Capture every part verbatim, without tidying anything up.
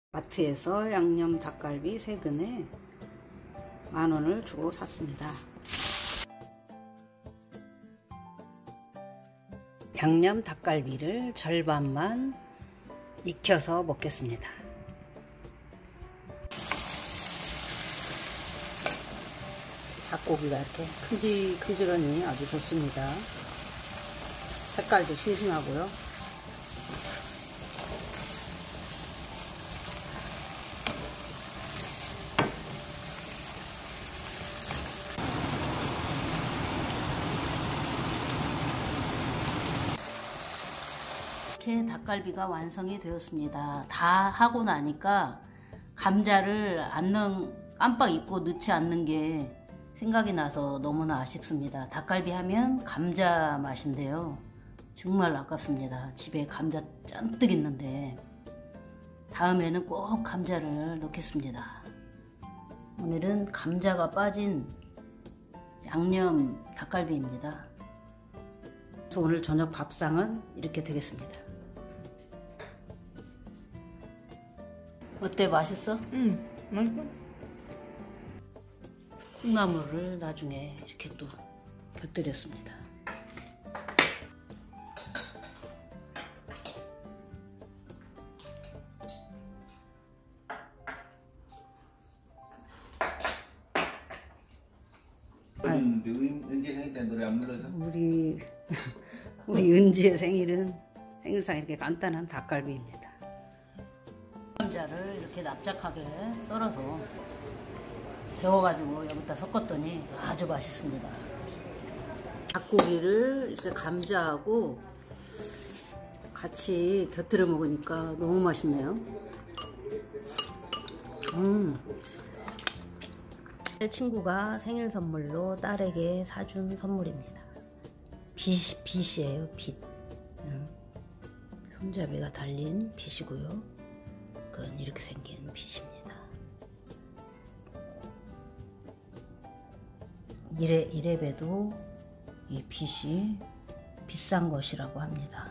마트에서 양념 닭갈비 세 근에 만 원을 주고 샀습니다. 양념 닭갈비를 절반만 익혀서 먹겠습니다. 닭고기가 이렇게 큼직큼직하니 아주 좋습니다. 색깔도 싱싱하고요. 이렇게 닭갈비가 완성이 되었습니다. 다 하고 나니까 감자를 안 넣은, 깜빡 잊고 넣지 않는 게 생각이 나서 너무나 아쉽습니다. 닭갈비 하면 감자 맛인데요. 정말 아깝습니다. 집에 감자 잔뜩 있는데 다음에는 꼭 감자를 넣겠습니다. 오늘은 감자가 빠진 양념 닭갈비입니다. 그래서 오늘 저녁 밥상은 이렇게 되겠습니다. 어때? 맛있어? 응, 맛있어. 콩나물을 나중에 이렇게 또 곁들였습니다. 우리 우리 은지의 생일은 생일상 이렇게 간단한 닭갈비입니다. 감자를 이렇게 납작하게 썰어서 데워가지고 여기다 섞었더니 아주 맛있습니다. 닭고기를 이렇게 감자하고 같이 곁들여 먹으니까 너무 맛있네요. 음. 친구가 생일 선물로 딸에게 사준 선물입니다. 빗, 빗이에요, 빗. 응. 손잡이가 달린 빗이고요. 그건 이렇게 생긴 빗입니다. 이래, 이래봬도 이 빗이 비싼 것이라고 합니다.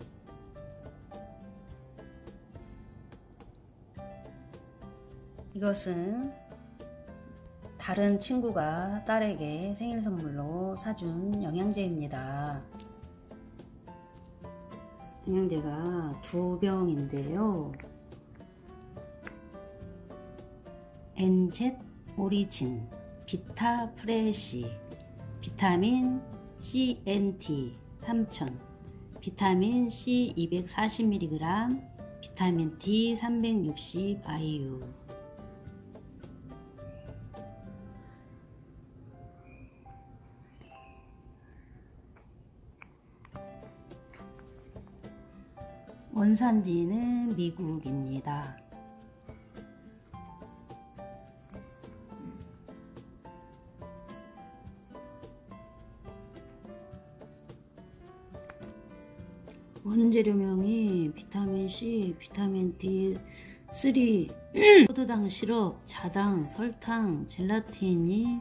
이것은 다른 친구가 딸에게 생일 선물로 사준 영양제입니다. 영양제가 두 병인데요. 엔젯 오리진, 비타 프레시, 비타민 씨엔티 삼천, 비타민 C 이백사십 밀리그램, 비타민 D 삼백육십 아이유. 원산지는 미국입니다. 원재료명이 비타민 C, 비타민 디 삼, 포도당 시럽, 자당, 설탕, 젤라틴이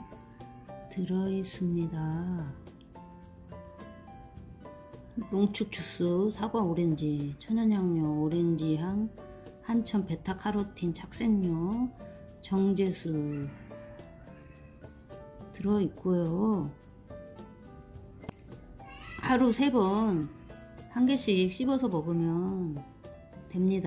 들어있습니다. 농축 주스, 사과 오렌지, 천연향료, 오렌지향, 한천 베타카로틴 착색료, 정제수 들어있고요. 하루 세 번 한 개씩 씹어서 먹으면 됩니다.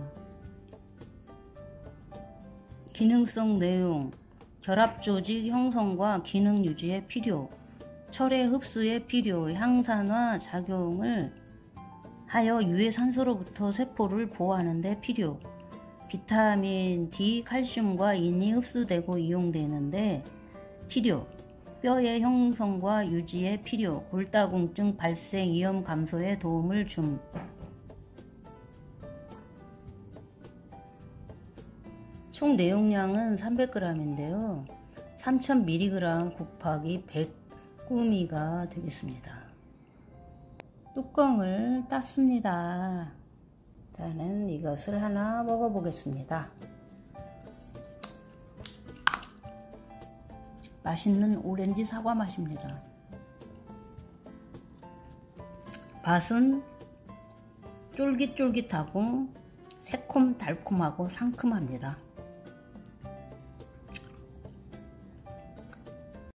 기능성 내용: 결합 조직 형성과 기능 유지에 필요, 철의 흡수에 필요, 항산화 작용을 하여 유해산소로부터 세포를 보호하는 데 필요, 비타민 D, 칼슘과 인이 흡수되고 이용되는데 필요, 뼈의 형성과 유지에 필요, 골다공증 발생 위험 감소에 도움을 줌. 총 내용량은 삼백 그램인데요. 삼천 밀리그램 곱하기 백 구미가 되겠습니다. 뚜껑을 땄습니다. 일단은 이것을 하나 먹어보겠습니다. 맛있는 오렌지 사과 맛입니다. 맛은 쫄깃쫄깃하고 새콤달콤하고 상큼합니다.